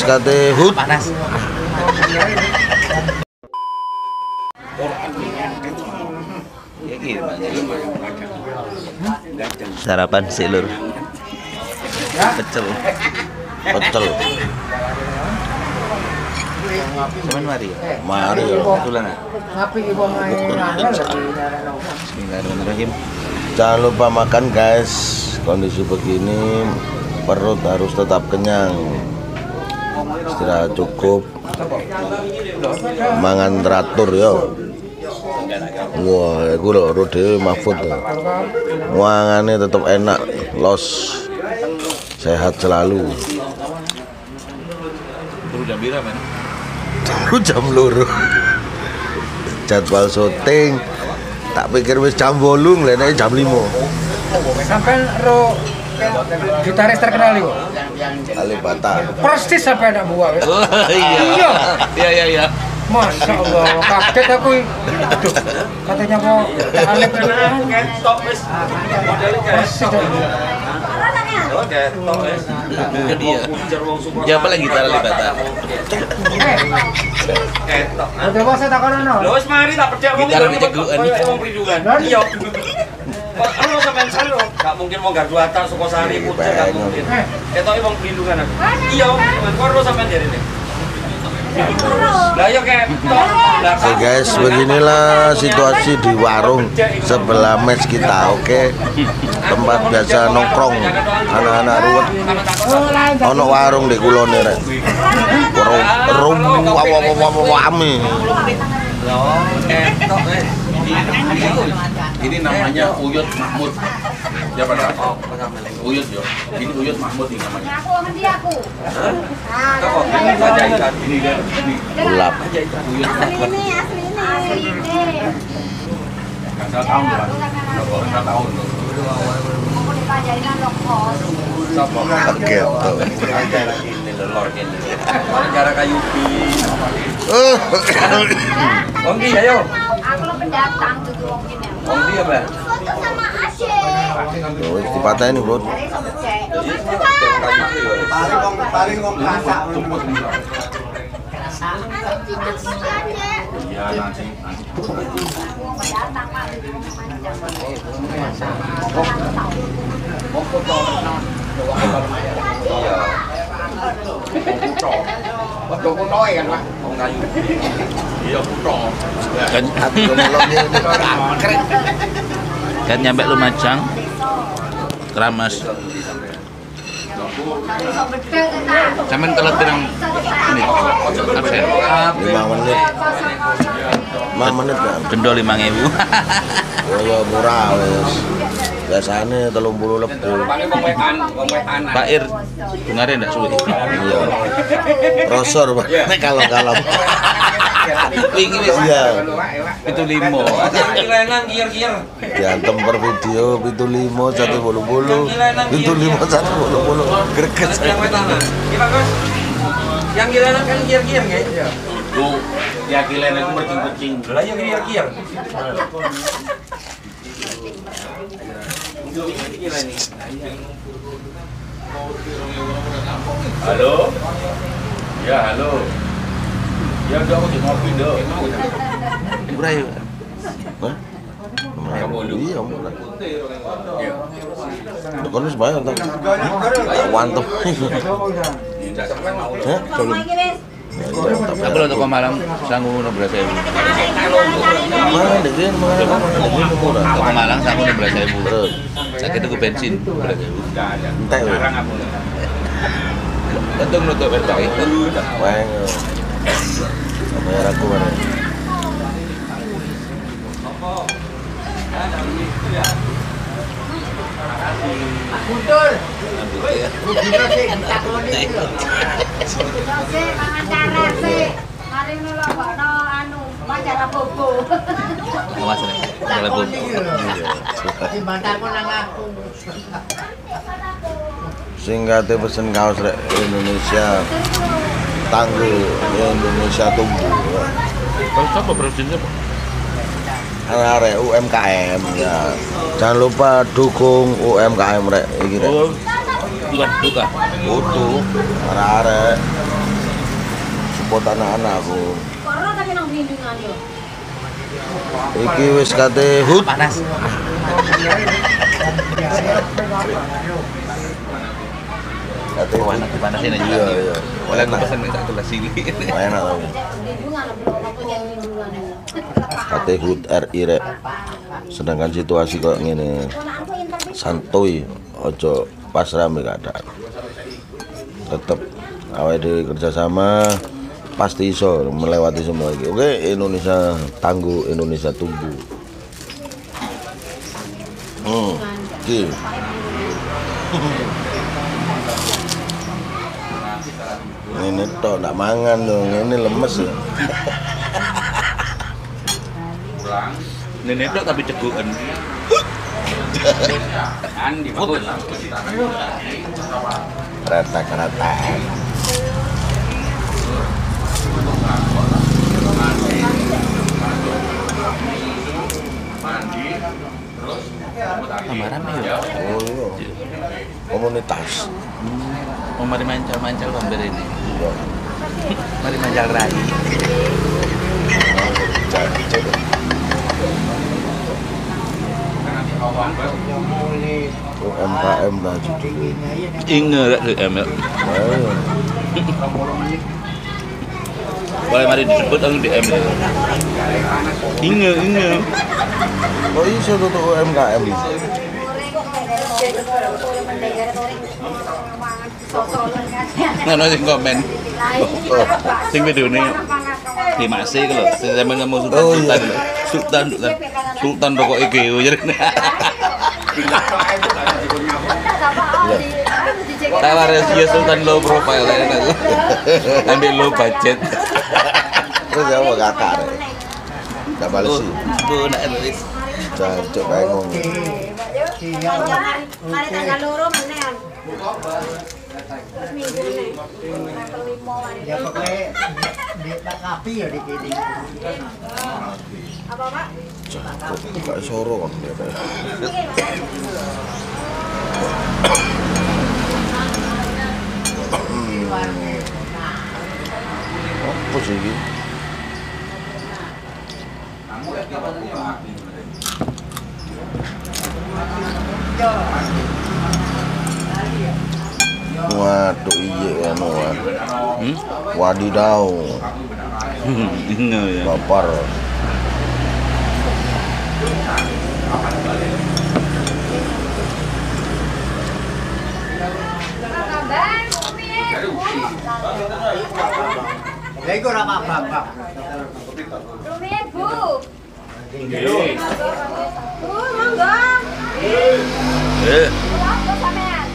kate hut. Panas. Sarapan sih lur. Pecel. Cuman mari. Mari. Tulan. Bismillahirrahmanirrahim. Jangan lupa makan guys. Kondisi begini perut harus tetap kenyang. Istirahat cukup. Mangan teratur yo. Wah, aku lho Rode Mahfud. Mangane tetap enak, los. Sehat selalu. Jam pira, men? Jam loro. Jadwal syuting tak pikir wis jam 8, lene jam 5. Sampai ro gitaris terkenal itu. Alibata. Persis sampai anak buah. Oh iya. Iya. Masya Allah, kaget aku. Aduh, katanya kok Alip persis. Iya. Ya apa lagi gitar Alibata? Coba saya takonono. Lho wis mari tak percaya wong Gitar dicegukan. wong prindukan. Iya. Kalau sampean salo, gak mungkin wong gardu atas saka sari pucet gak mungkin. Ketoke wong prindukan aku. Iya, karo sampean jarene. Lah yo ketok. Oke guys, beginilah situasi di warung sebelah mes kita, oke? Tempat biasa nongkrong anak-anak ruwet. Ono warung di kulone rek. Wami. Ini namanya Uyut Mahmud. Ya pada Uyut yo. Ini Uyut Mahmud ini namanya. Aku. Ini kan ini. Ulap. Uyut Mahmud. Asli ini. Kasih tahun lah. Kasih tahun. Mau dipajarin lokos. Oke. Cara kayu pi. Wong iki ayo. Aku lo pendatang tuh wong ini. Wong iki apa? Foto sama Asyik. Wis dipatahin, Bro. Dari sama cek. Paling wong kasak. Iya nanti. Wong pendatang Pak. Wong foto. Iya. Foto foto kan, Pak. Wong kayu. Iya putra. Kan nyampe Lumajang. Keramas. Sampean telat pirang menit? Absen. 5 menit. 5 menit kan. Denda 5.000. Ya murah wis. Biasane 30 lebih. Paling wong wetan. Pak Ir dengarin enggak suwe? Iya. Rosor, Pak. Nek kalau. Wingi wis Iya. itu 5. Kilenan kier-kier. Diantem per video 75 180. 75 180. Greget. Yang wetan. Kita Gus. Yang kilenan kan kier-kier nggih? Iya. Lu ya kilen itu bercing-bercing. Lah ya kier-kier. Halo. Ya, halo. Ya udah aku di ngopi dong. Murah ya. Hah? Iya, murah. Bukan wis bayar ta. Wantep. Hah? Belum. Aku lo toko Malang sangu 16.000. Mana degen, mana murah. Toko Malang sangu 16.000. Terus, Sakit tuku bensin 16.000. entek weh. Untung nutup bentok itu. Weng. Bayar aku mana? Betul. Sik mangan cara sik. Mari nulokno anu majalah bobo. Awas nih. Kalau bu. Dibantaku nang aku. Singkatnya pesen kaos rek Indonesia tangguh, Indonesia tumbuh. Kalau siapa produsennya? Arek UMKM ya. Jangan lupa dukung UMKM rek iki rek. Oh, bukan. Butuh arek buat anak-anakku. Corona tapi nang bimbingan yo. Iki wis kate hut. Panas. Kate Panas dipanasin aja. Iya, iya. Oleh aku pesan minta gelas ini. Enak tapi. Bimbingan belum apa yang bimbingan. Kate hut RI rek. Sedangkan situasi kok ngene Ponakku interview santuy, ojo pas rame keadaan. Tetep awake dhewe kerjasama pasti iso melewati semua ini. Oke, Indonesia tangguh, Indonesia tumbuh. Oke. Ini tok ndak mangan dong, ini lemes ya. Nenek tok tapi cegukan. Andi bagus. Rata-rata. Tambah rame ya. Oh iya. Komunitas. Oh, mari mancal-mancal hampir ini. Iya. Mari mancal rai. UMKM lah judulnya. Ingat DM ya. Ayo. Boleh mari disebut aku DM. Ingat. Oh iya tuh UMKM. Ngono sing komen. Sing videone di Masih lho, sampeyan ngomong Oh, iya. Sultan rokok IGO jarene. Tawar ya Sultan low profile enak. Ambil low budget. Terus ya mau kakak rek. Gak bales sih. Bu nak nulis. Jancuk bae ngomong. Mari tanggal loro menean. Terus minggu nih. Tanggal 5 hari. Ya pokoknya di Pak Kapi ya di sini. Apa, Pak? Jancuk gak soro kan ya. Apa sih ini? Waduh iya kan wah. Wadidaw. Ingat ya. Bapar. Kabar, piye? Lah iku ora apa-apa. Piye, Bu? Bu, monggo. Apa sampean?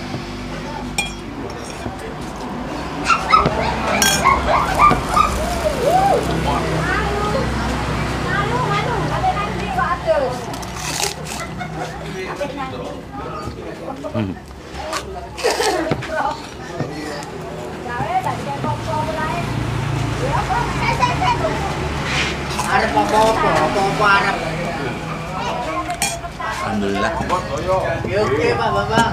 Malu, ada nanti kok atus. Ada nanti. Arep apa-apa arep. Alhamdulillah. Ya oke Pak Bapak.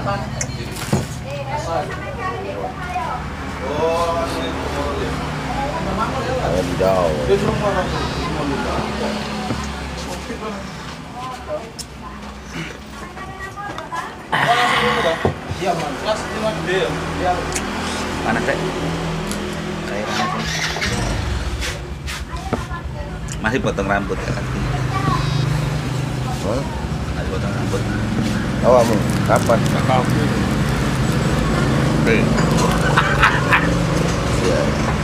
Wadidaw. Panas deh. Kayak panas. Masih potong rambut kan? Hah? Masih potong rambut. Awakmu kapan? Oke. Ya.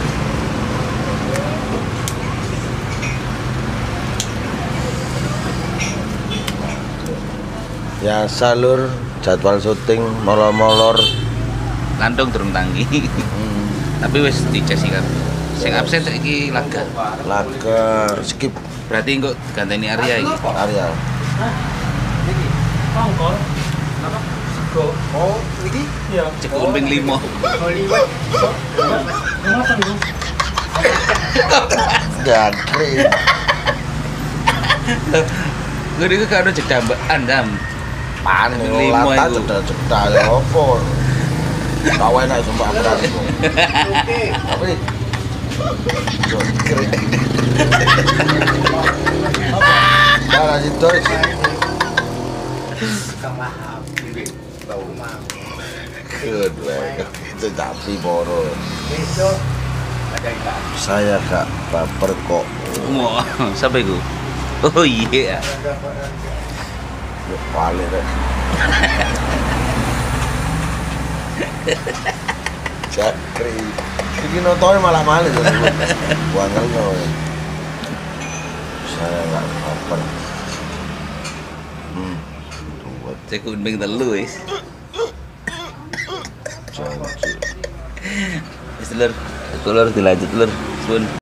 Ya salur jadwal syuting molor-molor. Lantung durung tangi. Tapi wis dicek sih kan. Sing absen iki laga. Laga skip Berarti engko ganteni Arya iki. Arya. Oh, iki ya. Cekuk ping 5. Hollywood. Gantri. Gue itu kan ada jeda mbak andam. Paling ping 5 Lata itu. cedak-cedak ya opo. Tahu enak sumpah berat. Oke. Tapi Jokrik. Salah situ. Kedua itu tapi moro. Saya gak baper kok. Mau sampai gue. Oh iya. Ya paling deh. Jakri. Iki nontonnya malah malah tuh. Buangel kau. Saya gak baper. Cek kuning telu wis. Janji. Wis lur. Itu lur dilanjut lur. Sun.